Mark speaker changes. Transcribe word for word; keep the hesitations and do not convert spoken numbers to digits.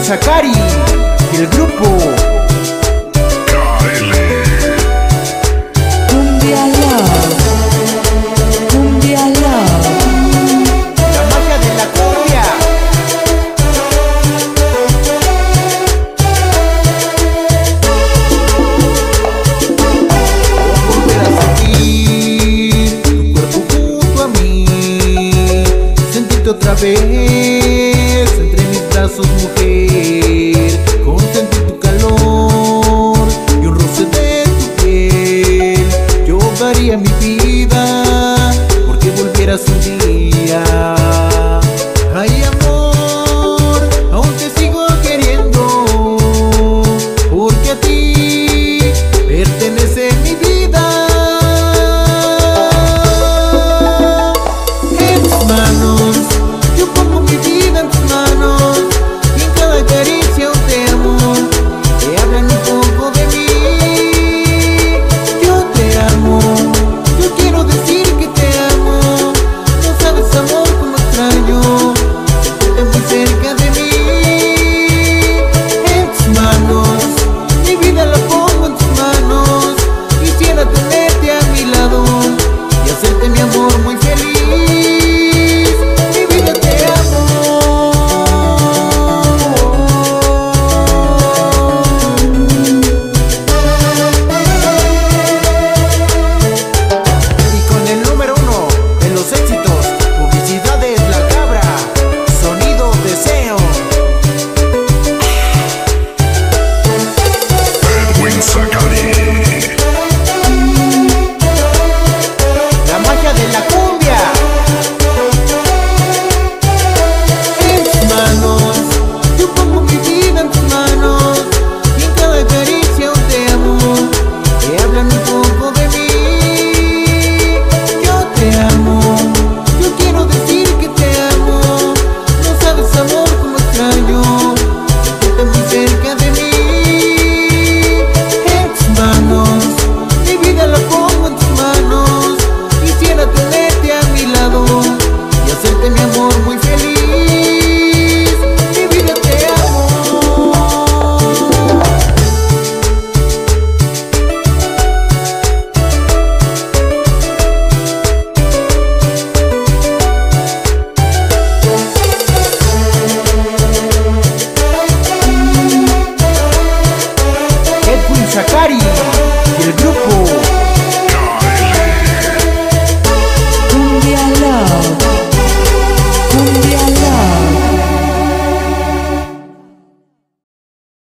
Speaker 1: Chacari y el grupo
Speaker 2: Cumbia Love, Cumbia Love,
Speaker 1: la magia de la cumbia. Volver a sentir tu cuerpo junto a mí, sentirte otra vez entre mis brazos, mujer, consentir tu calor y un roce de tu piel. Yo daría mi vida porque volvieras un día. Ay, amor, aún te sigo queriendo, porque a ti pertenece mi vida. En tus manos yo pongo mi vida, en tus manos.